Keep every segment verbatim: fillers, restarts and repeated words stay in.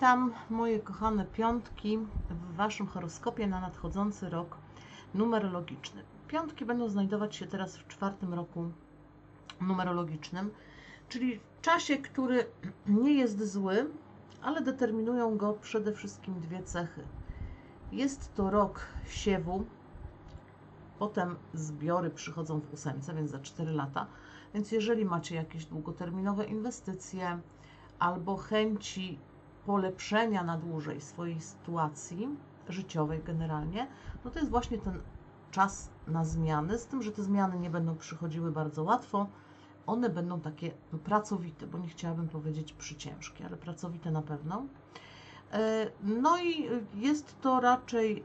Witam moje kochane piątki w Waszym horoskopie na nadchodzący rok numerologiczny. Piątki będą znajdować się teraz w czwartym roku numerologicznym, czyli w czasie, który nie jest zły, ale determinują go przede wszystkim dwie cechy. Jest to rok siewu, potem zbiory przychodzą w ósemce, więc za cztery lata. Więc jeżeli macie jakieś długoterminowe inwestycje albo chęci polepszenia na dłużej swojej sytuacji życiowej generalnie, no to jest właśnie ten czas na zmiany, z tym, że te zmiany nie będą przychodziły bardzo łatwo. One będą takie no, pracowite, bo nie chciałabym powiedzieć przyciężkie, ale pracowite na pewno. No i jest to raczej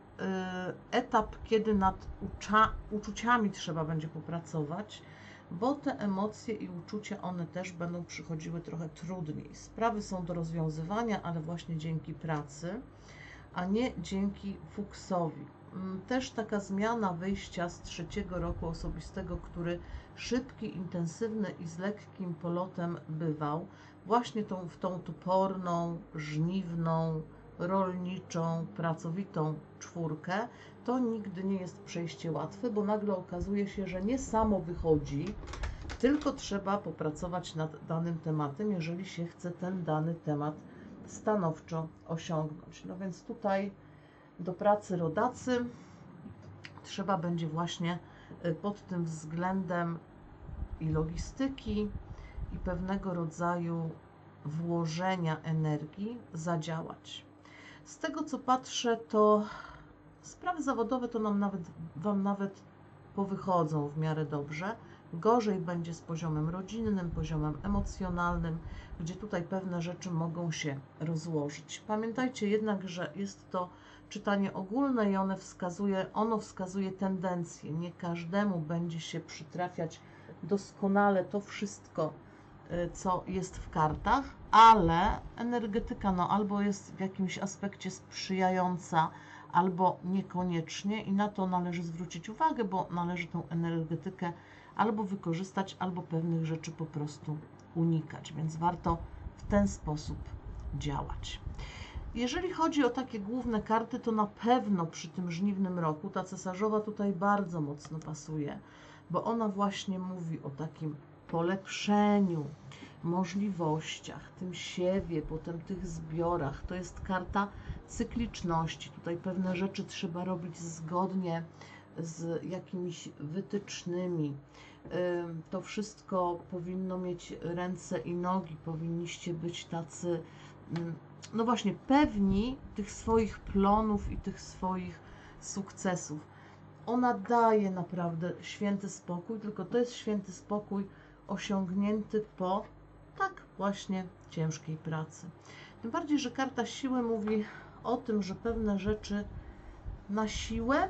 etap, kiedy nad uczuciami trzeba będzie popracować, bo te emocje i uczucia, one też będą przychodziły trochę trudniej. Sprawy są do rozwiązywania, ale właśnie dzięki pracy, a nie dzięki fuksowi. Też taka zmiana wyjścia z trzeciego roku osobistego, który szybki, intensywny i z lekkim polotem bywał, właśnie tą, w tą toporną, żniwną, rolniczą, pracowitą czwórkę, to nigdy nie jest przejście łatwe, bo nagle okazuje się, że nie samo wychodzi, tylko trzeba popracować nad danym tematem, jeżeli się chce ten dany temat stanowczo osiągnąć. No więc tutaj do pracy rodacy trzeba będzie właśnie pod tym względem i logistyki, i pewnego rodzaju włożenia energii zadziałać. Z tego co patrzę, to sprawy zawodowe to nam nawet, Wam nawet powychodzą w miarę dobrze. Gorzej będzie z poziomem rodzinnym, poziomem emocjonalnym, gdzie tutaj pewne rzeczy mogą się rozłożyć. Pamiętajcie jednak, że jest to czytanie ogólne i ono wskazuje, ono wskazuje tendencje. Nie każdemu będzie się przytrafiać doskonale to wszystko, co jest w kartach, ale energetyka no, albo jest w jakimś aspekcie sprzyjająca, albo niekoniecznie i na to należy zwrócić uwagę, bo należy tą energetykę albo wykorzystać, albo pewnych rzeczy po prostu unikać, więc warto w ten sposób działać. Jeżeli chodzi o takie główne karty, to na pewno przy tym żniwnym roku ta cesarzowa tutaj bardzo mocno pasuje, bo ona właśnie mówi o takim polepszeniu, możliwościach, tym siewie, potem tych zbiorach. To jest karta cykliczności. Tutaj pewne rzeczy trzeba robić zgodnie z jakimiś wytycznymi. To wszystko powinno mieć ręce i nogi. Powinniście być tacy, no właśnie, pewni tych swoich plonów i tych swoich sukcesów. Ona daje naprawdę święty spokój, tylko to jest święty spokój osiągnięty po tak właśnie ciężkiej pracy. Tym bardziej, że karta siły mówi o tym, że pewne rzeczy na siłę,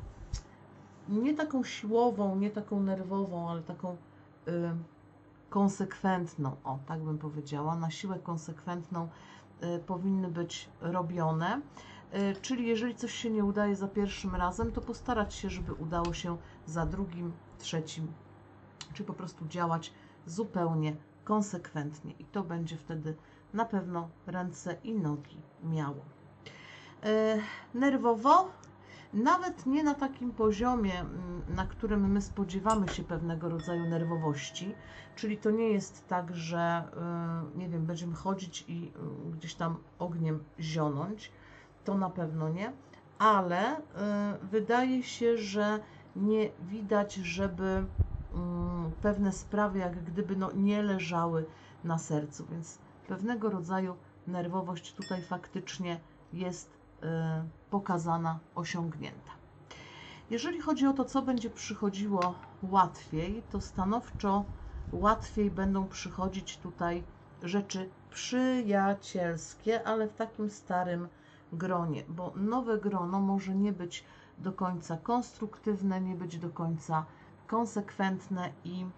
nie taką siłową, nie taką nerwową, ale taką y, konsekwentną, o tak bym powiedziała, na siłę konsekwentną y, powinny być robione. Y, czyli jeżeli coś się nie udaje za pierwszym razem, to postarać się, żeby udało się za drugim, trzecim, czy po prostu działać zupełnie konsekwentnie i to będzie wtedy na pewno ręce i nogi miało. E, nerwowo, nawet nie na takim poziomie, na którym my spodziewamy się pewnego rodzaju nerwowości, czyli to nie jest tak, że nie wiem, będziemy chodzić i gdzieś tam ogniem zionąć, to na pewno nie, ale wydaje się, że nie widać, żeby pewne sprawy jak gdyby no, nie leżały na sercu, więc pewnego rodzaju nerwowość tutaj faktycznie jest y, pokazana, osiągnięta. Jeżeli chodzi o to, co będzie przychodziło łatwiej, to stanowczo łatwiej będą przychodzić tutaj rzeczy przyjacielskie, ale w takim starym gronie, bo nowe grono może nie być do końca konstruktywne, nie być do końca konsekwentne i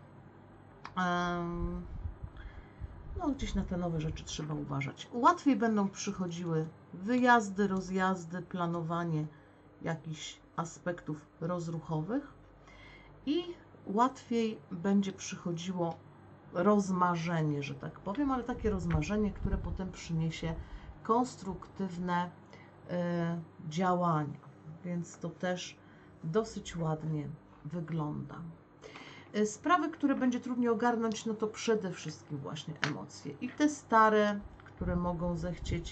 um, no, gdzieś na te nowe rzeczy trzeba uważać. Łatwiej będą przychodziły wyjazdy, rozjazdy, planowanie jakichś aspektów rozruchowych i łatwiej będzie przychodziło rozmarzenie, że tak powiem, ale takie rozmarzenie, które potem przyniesie konstruktywne y, działania, więc to też dosyć ładnie wygląda. Y, sprawy, które będzie trudniej ogarnąć, no to przede wszystkim właśnie emocje i te stare, które mogą zechcieć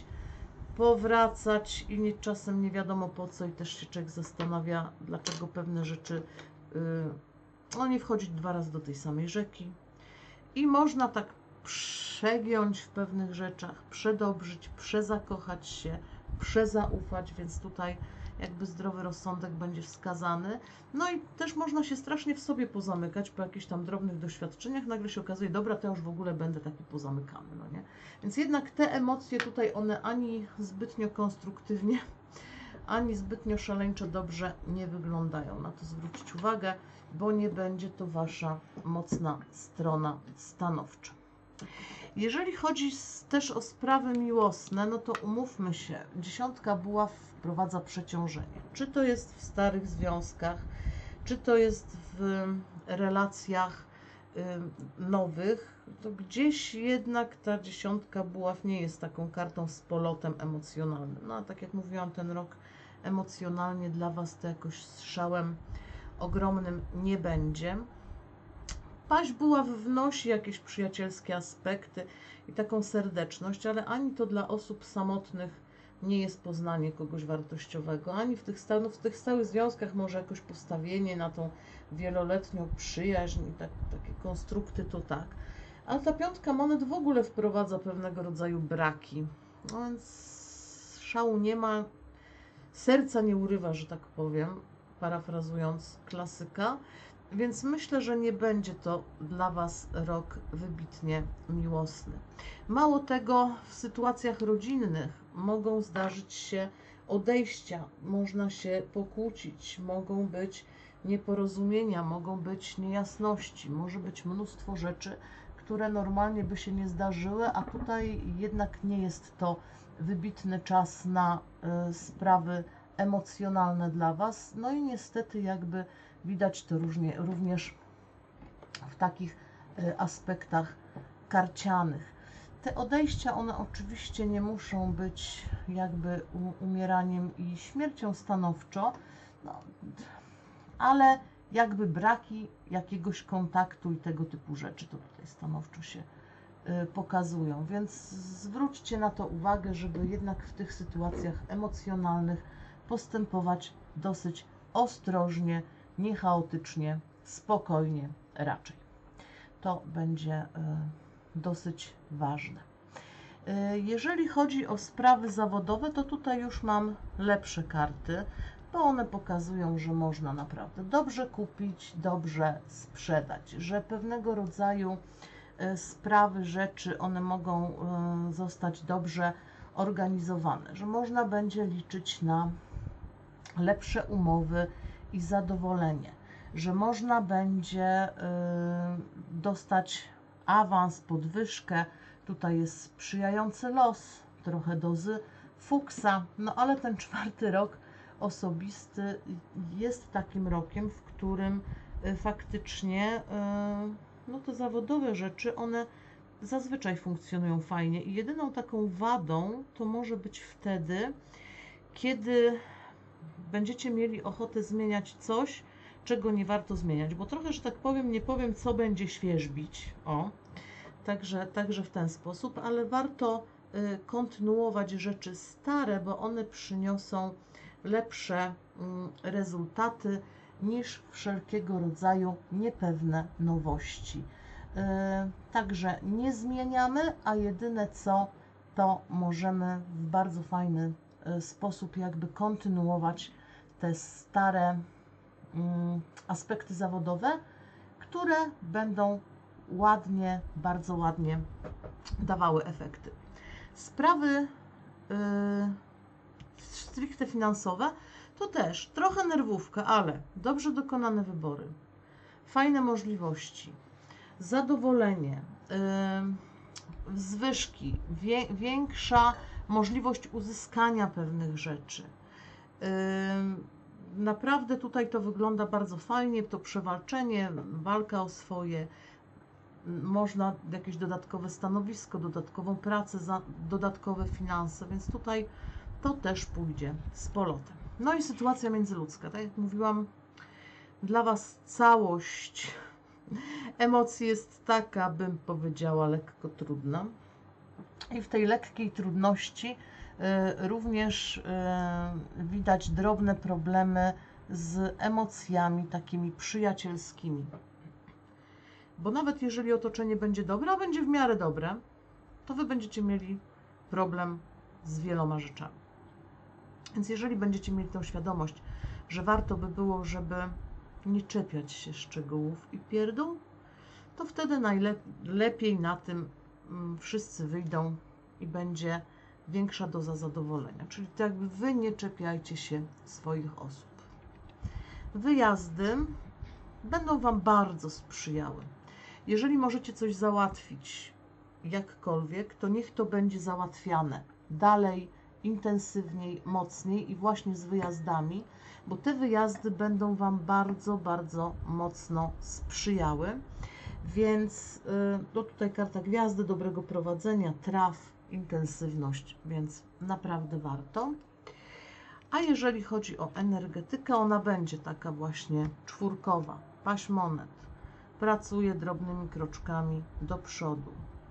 powracać i nie, czasem nie wiadomo po co i też się człowiek zastanawia, dlaczego pewne rzeczy y, no nie wchodzić dwa razy do tej samej rzeki i można tak przegiąć w pewnych rzeczach, przedobrzyć, przezakochać się, przezaufać, więc tutaj jakby zdrowy rozsądek będzie wskazany. No i też można się strasznie w sobie pozamykać po jakichś tam drobnych doświadczeniach, nagle się okazuje, dobra, to ja już w ogóle będę taki pozamykany, no nie? Więc jednak te emocje tutaj, one ani zbytnio konstruktywnie, ani zbytnio szaleńczo dobrze nie wyglądają. Na to zwrócić uwagę, bo nie będzie to Wasza mocna strona stanowcza. Jeżeli chodzi też o sprawy miłosne, no to umówmy się, dziesiątka buław wprowadza przeciążenie. Czy to jest w starych związkach, czy to jest w relacjach y, nowych, to gdzieś jednak ta dziesiątka buław nie jest taką kartą z polotem emocjonalnym. No a tak jak mówiłam, ten rok emocjonalnie dla Was to jakoś strzałem ogromnym nie będzie. Paź buław wnosi jakieś przyjacielskie aspekty i taką serdeczność, ale ani to dla osób samotnych nie jest poznanie kogoś wartościowego, ani w tych, no w tych stałych związkach może jakoś postawienie na tą wieloletnią przyjaźń i tak, takie konstrukty to tak. Ale ta piątka monet w ogóle wprowadza pewnego rodzaju braki. No więc szału nie ma, serca nie urywa, że tak powiem, parafrazując klasyka. Więc myślę, że nie będzie to dla Was rok wybitnie miłosny. Mało tego, w sytuacjach rodzinnych mogą zdarzyć się odejścia, można się pokłócić, mogą być nieporozumienia, mogą być niejasności, może być mnóstwo rzeczy, które normalnie by się nie zdarzyły, a tutaj jednak nie jest to wybitny czas na y, sprawy emocjonalne dla Was. No i niestety jakby widać to różnie, również w takich y, aspektach karcianych. Te odejścia, one oczywiście nie muszą być jakby umieraniem i śmiercią stanowczo, no, ale jakby braki jakiegoś kontaktu i tego typu rzeczy to tutaj stanowczo się y, pokazują. Więc zwróćcie na to uwagę, żeby jednak w tych sytuacjach emocjonalnych postępować dosyć ostrożnie, nie chaotycznie, spokojnie raczej. To będzie y, dosyć ważne. Y, jeżeli chodzi o sprawy zawodowe, to tutaj już mam lepsze karty, bo one pokazują, że można naprawdę dobrze kupić, dobrze sprzedać, że pewnego rodzaju y, sprawy, rzeczy, one mogą y, zostać dobrze organizowane, że można będzie liczyć na lepsze umowy i zadowolenie, że można będzie y, dostać awans, podwyżkę, tutaj jest sprzyjający los, trochę dozy fuksa, no ale ten czwarty rok osobisty jest takim rokiem, w którym y, faktycznie y, no te zawodowe rzeczy, one zazwyczaj funkcjonują fajnie i jedyną taką wadą to może być wtedy, kiedy będziecie mieli ochotę zmieniać coś, czego nie warto zmieniać, bo trochę, że tak powiem, nie powiem, co będzie świeżbić, o, także, także w ten sposób, ale warto y, kontynuować rzeczy stare, bo one przyniosą lepsze y, rezultaty niż wszelkiego rodzaju niepewne nowości. Y, także nie zmieniamy, a jedyne co, to możemy w bardzo fajny y, sposób jakby kontynuować te stare mm, aspekty zawodowe, które będą ładnie, bardzo ładnie dawały efekty. Sprawy yy, stricte finansowe to też trochę nerwówka, ale dobrze dokonane wybory, fajne możliwości, zadowolenie, yy, zwyżki, wie, większa możliwość uzyskania pewnych rzeczy. Yy, Naprawdę tutaj to wygląda bardzo fajnie, to przewalczenie, walka o swoje, można jakieś dodatkowe stanowisko, dodatkową pracę, za, dodatkowe finanse, więc tutaj to też pójdzie z polotem. No i sytuacja międzyludzka, tak jak mówiłam, dla Was całość emocji jest taka, bym powiedziała, lekko trudna. I w tej lekkiej trudności y, również y, widać drobne problemy z emocjami takimi przyjacielskimi. Bo nawet jeżeli otoczenie będzie dobre, a będzie w miarę dobre, to Wy będziecie mieli problem z wieloma rzeczami. Więc jeżeli będziecie mieli tą świadomość, że warto by było, żeby nie czepiać się szczegółów i pierdół, to wtedy najlepiej na tym mm, wszyscy wyjdą i będzie większa doza zadowolenia. Czyli to jakby Wy nie czepiajcie się swoich osób. Wyjazdy będą Wam bardzo sprzyjały. Jeżeli możecie coś załatwić jakkolwiek, to niech to będzie załatwiane dalej, intensywniej, mocniej i właśnie z wyjazdami, bo te wyjazdy będą Wam bardzo, bardzo mocno sprzyjały. Więc no tutaj karta gwiazdy, dobrego prowadzenia, traf, intensywność, więc naprawdę warto. A jeżeli chodzi o energetykę, ona będzie taka właśnie czwórkowa, paź monet, pracuje drobnymi kroczkami do przodu.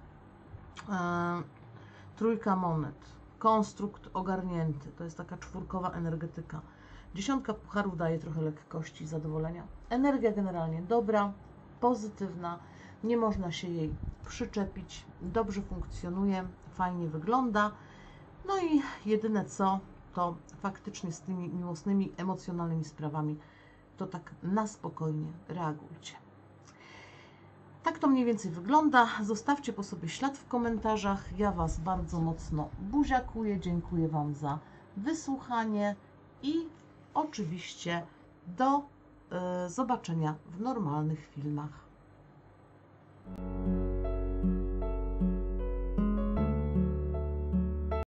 E, trójka monet, konstrukt ogarnięty, to jest taka czwórkowa energetyka. Dziesiątka pucharów daje trochę lekkości i zadowolenia. Energia generalnie dobra, pozytywna, nie można się jej przyczepić, dobrze funkcjonuje, fajnie wygląda. No i jedyne co, to faktycznie z tymi miłosnymi, emocjonalnymi sprawami, to tak na spokojnie reagujcie. Tak to mniej więcej wygląda. Zostawcie po sobie ślad w komentarzach. Ja Was bardzo mocno buziakuję. Dziękuję Wam za wysłuchanie i oczywiście do y, zobaczenia w normalnych filmach.